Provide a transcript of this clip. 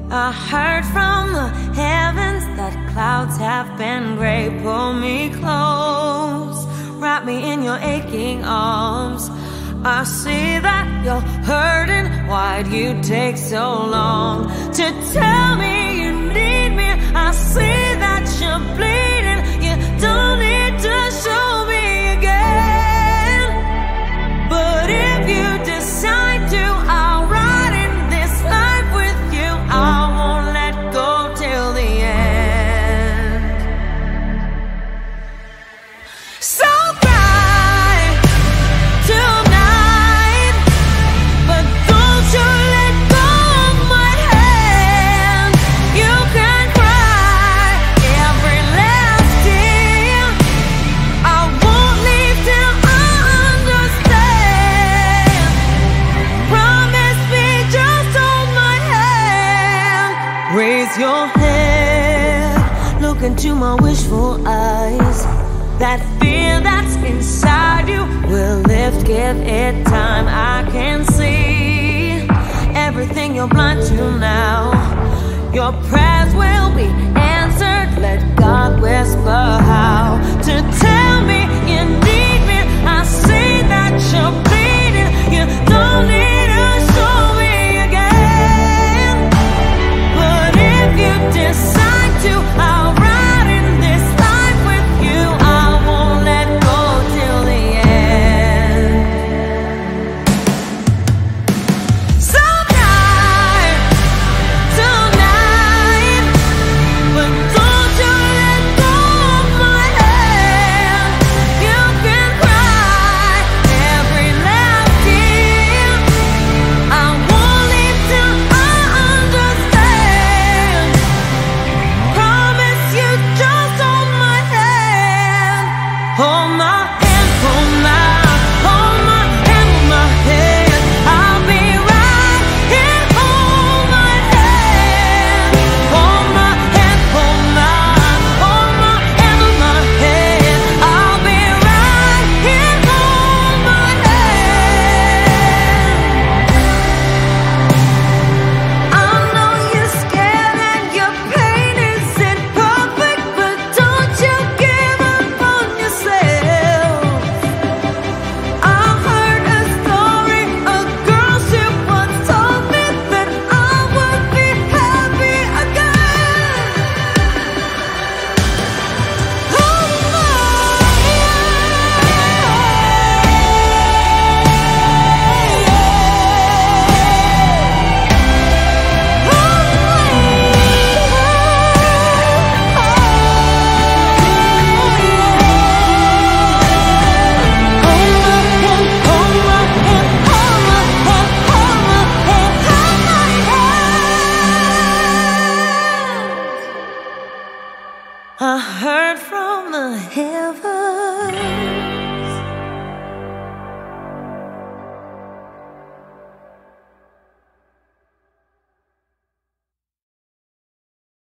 I heard from the heavens that clouds have been gray. Pull me close, wrap me in your aching arms. I see that you're hurting. Why'd you take so long to tell me you need me? I see that you're bleeding. You don't need to show me again. But if you decide to, I'll ride in this life with you. I won't let go till the end. So raise your head, look into my wishful eyes. That fear that's inside you will lift, give it time. I can see everything you're blind to now. Your prayers will be answered. Let God whisper how to tell me you need me. I see that you're bleeding. You don't need to show me again. But if you decide to, I'll ride in this life with you. I won't let go till the end. So tonight, but don't you let go of my hand. You can cry every last tear. I won't leave till I understand. Promise you, just hold my hand. Hold my hand, hold my hand, hold my hand. I'll be right here. Hold my hand, hold my hand, hold my hand, hold my hand. I'll be right here. Hold my hand. I know you're scared and your pain isn't perfect, but don't you give up on yourself. I heard a story, a girl, she once told me that I would be happy again. Hold my I heard from the heavens